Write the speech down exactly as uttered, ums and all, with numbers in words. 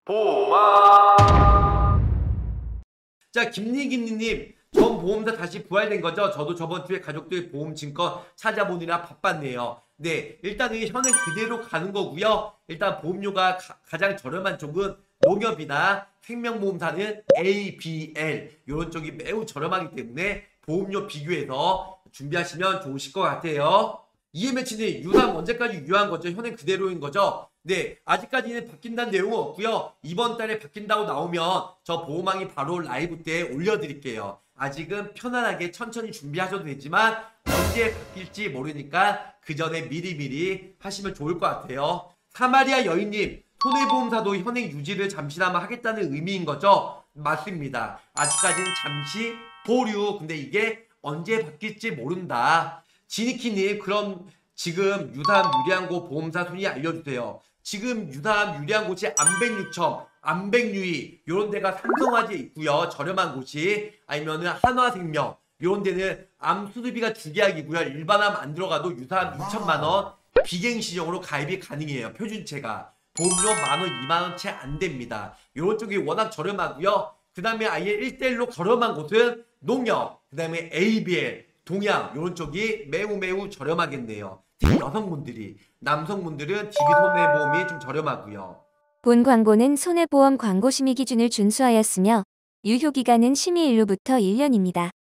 보마. 자, 김리김리님, 전 보험사 다시 부활된 거죠? 저도 저번 주에 가족들 보험 증권 찾아보느라 바빴네요. 네, 일단은 현행 그대로 가는 거고요. 일단 보험료가 가, 가장 저렴한 쪽은 농협이나 생명보험사는 에이비엘 이런 쪽이 매우 저렴하기 때문에 보험료 비교해서 준비하시면 좋으실 것 같아요. 이엠에이치님, 유상 언제까지 유효한 거죠? 현행 그대로인 거죠? 네, 아직까지는 바뀐다는 내용은 없고요. 이번 달에 바뀐다고 나오면 저 보호망이 바로 라이브 때 올려드릴게요. 아직은 편안하게 천천히 준비하셔도 되지만 언제 바뀔지 모르니까 그 전에 미리미리 하시면 좋을 것 같아요. 사마리아 여인님, 손해보험사도 현행 유지를 잠시나마 하겠다는 의미인 거죠? 맞습니다. 아직까지는 잠시 보류. 근데 이게 언제 바뀔지 모른다. 지니키님, 그럼 지금 유사암 유리한 곳 보험사 순위 알려주세요. 지금 유사암 유리한 곳이 안백육천, 안백유이 이런 데가 삼성화재에 있고요. 저렴한 곳이 아니면은 한화생명 이런 데는 암 수술비가 주계약이고요. 일반암 안 들어가도 유사암 육천만 원 비갱시정으로 가입이 가능해요. 표준체가 보험료 만원, 이만원 채 안 됩니다. 이런 쪽이 워낙 저렴하고요. 그 다음에 아예 일 대일로 저렴한 곳은 농협, 그 다음에 에이비엘, 동양 이런 쪽이 매우 매우 저렴하겠네요. 특히 여성분들이, 남성분들은 디비손해보험이 좀 저렴하고요. 본 광고는 손해보험 광고 심의 기준을 준수하였으며 유효기간은 심의일로부터 일 년입니다.